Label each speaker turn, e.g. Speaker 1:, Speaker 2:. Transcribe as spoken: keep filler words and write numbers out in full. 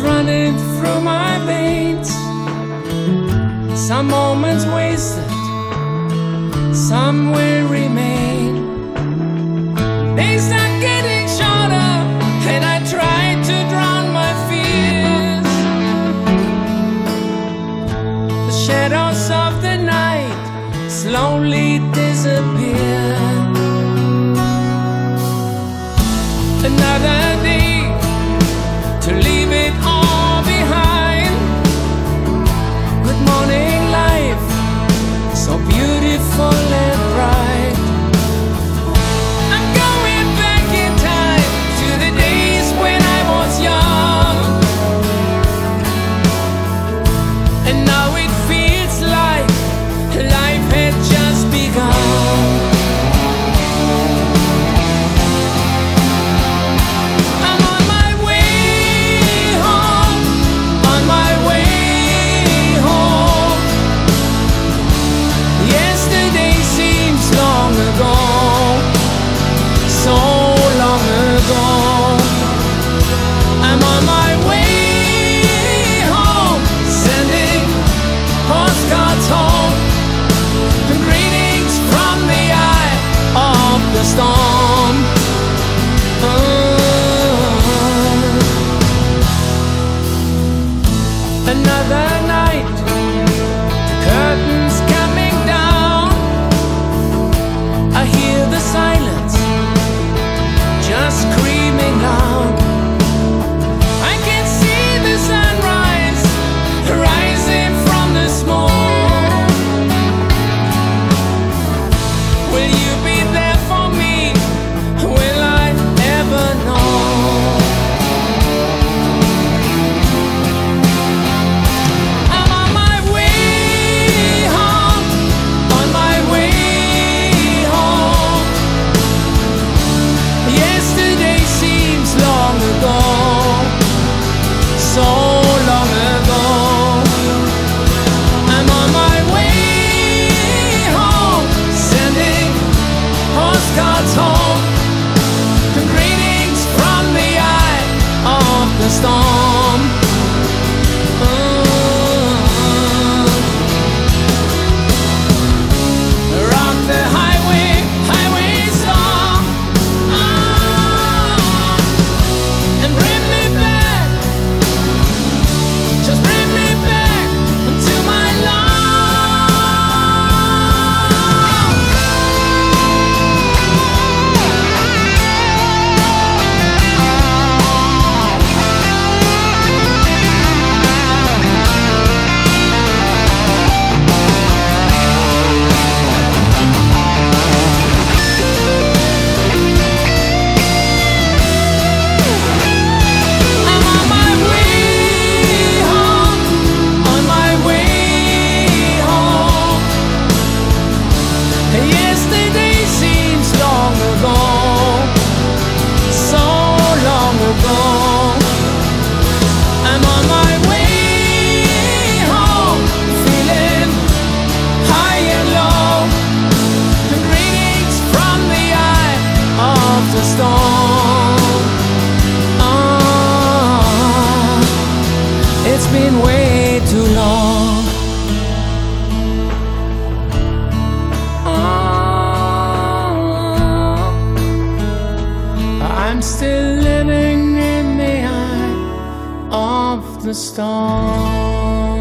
Speaker 1: running through my veins. Some moments wasted, some will remain. They start getting shorter, and I try to drown my fears. The shadows of the night slowly disappear. Another day to leave it all behind. Good morning, life, so beautiful and bright. I'm going back in time to the days when I was young, and now it feels like life had just begun. Storm. Oh. Another night, the curtains coming down. I hear the silence just screaming out. I can see the sunrise rising from the smoke. Will you be there? Storm. Oh. Rock the highway, highway song. Oh. And bring me back, just bring me back to my It's been way too long. Oh, I'm still living in the eye of the storm.